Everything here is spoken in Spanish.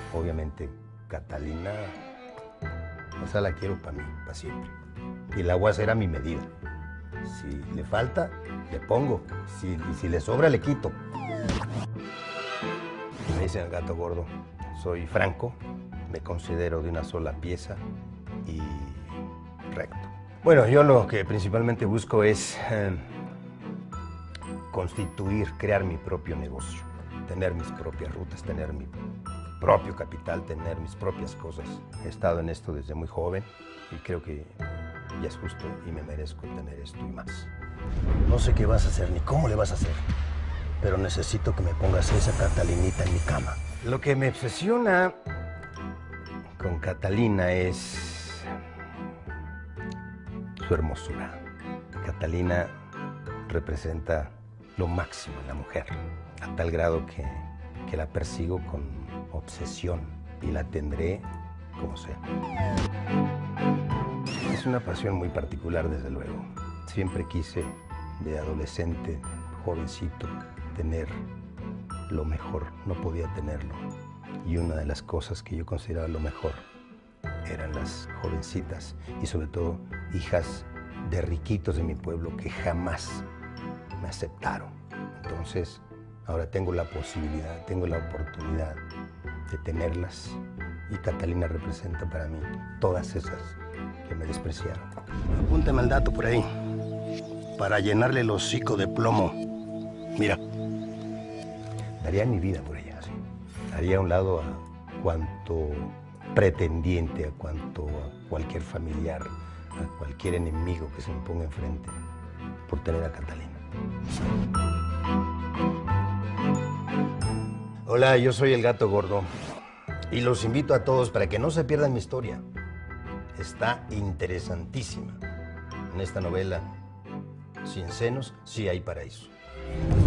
Obviamente, Catalina, esa la quiero para mí, para siempre. Y la voy a hacer a mi medida. Si le falta, le pongo. Y si le sobra, le quito. Me dicen el gato gordo. Soy franco, me considero de una sola pieza y recto. Bueno, yo lo que principalmente busco es constituir, crear mi propio negocio, tener mis propias rutas, tener mi propio capital, tener mis propias cosas. He estado en esto desde muy joven y creo que ya es justo y me merezco tener esto y más. No sé qué vas a hacer ni cómo le vas a hacer, pero necesito que me pongas esa Catalinita en mi cama. Lo que me obsesiona con Catalina es su hermosura. Catalina representa lo máximo en la mujer, a tal grado que la persigo con obsesión y la tendré como sea. Es una pasión muy particular, desde luego. Siempre quise, de adolescente, jovencito, tener lo mejor. No podía tenerlo. Y una de las cosas que yo consideraba lo mejor eran las jovencitas y sobre todo hijas de riquitos de mi pueblo que jamás me aceptaron. Entonces, ahora tengo la posibilidad, tengo la oportunidad de tenerlas y Catalina representa para mí todas esas que me despreciaron. Apúntame el dato por ahí para llenarle el hocico de plomo. Mira, daría mi vida por ella, ¿sí? Haría a un lado a cuanto pretendiente, a cualquier familiar, a cualquier enemigo que se me ponga enfrente por tener a Catalina. Hola, yo soy el Gato Gordo y los invito a todos para que no se pierdan mi historia. Está interesantísima. En esta novela, sin senos, sí hay paraíso.